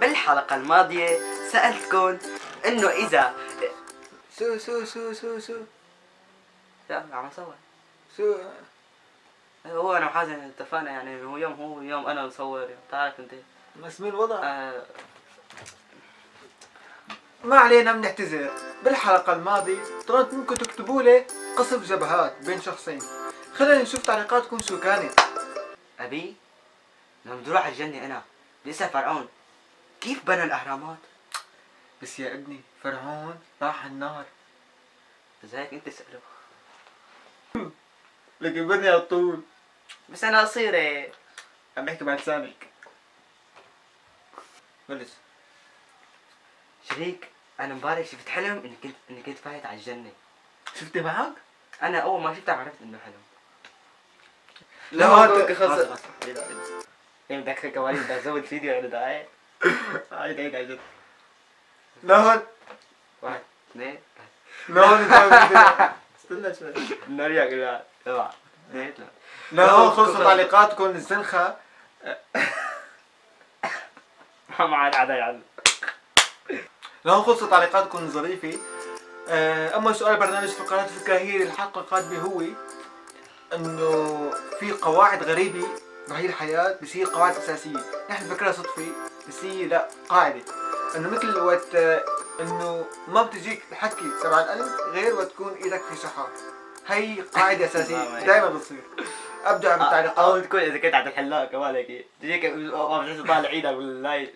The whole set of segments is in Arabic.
بالحلقة الماضية سألتكم انه اذا سو لا عم نصور. سو هو انا وحازم اتفقنا يعني هو يوم انا نصور يوم تعرف انت. بس من الوضع ما علينا، بنعتذر. بالحلقة الماضية طلبت منكم تكتبوا لي قصف جبهات بين شخصين. خلينا نشوف تعليقاتكم شو كانت. ابي لما بدي اروح على الجنة انا بيسأل فرعون كيف بنى الاهرامات؟ بس يا ابني فرعون راح النار. بس هيك انت اسأله. لكن بدني على طول. بس انا قصيرة. عم بحكي مع لسانك. بلش. شريك انا امبارح شفت حلم اني كنت فايت على الجنة. شفتي معك؟ انا اول ما شفتها عرفت انه حلم. لا هو خلص. يعني بدك كواليس بدك ازود فيديو ولا دقايق؟ عيد عن جد. لهون 1 2 لهون استنى شوي. نرجع كلها 7 2 3 لهون خلصوا تعليقاتكم الزنخة. ما عاد عاد يعني. لهون خلصت تعليقاتكم الظريفة. اما سؤال برنامج فقرات فكاهية الحلقة القادمة هو انه في قواعد غريبة بهي الحياة بصير قواعد اساسية، نحن فكرها صدفة بس هي لا قاعدة، انه مثل وقت انه ما بتجيك الحكي تبع القلب غير وقت تكون ايدك في شحار. هي قاعدة اساسية دائما بتصير. ابدع بالتعليقات. او تكون اذا كنت عند الحلاق كمان هيك تجيك ما بتحس طالع ايدك باللاي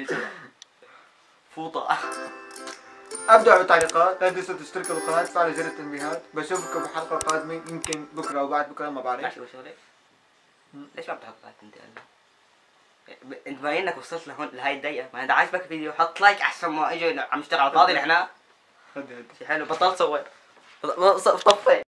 فوطة. ابدعوا بالتعليقات، لا تنسوا تشتركوا بالقناة تفعلوا زر التنبيهات. بشوفكم بالحلقة القادمة يمكن بكرة او بعد بكرة ما بعرف. ليش ما بتحط لايك انت هلا؟ انت بما انك وصلت لهون لهي الدقيقة، ما اذا عاجبك الفيديو حط لايك احسن ما اجوا عم نشتغل على الفاضي نحن. هدي شي حلو بطلت صور. طفيت.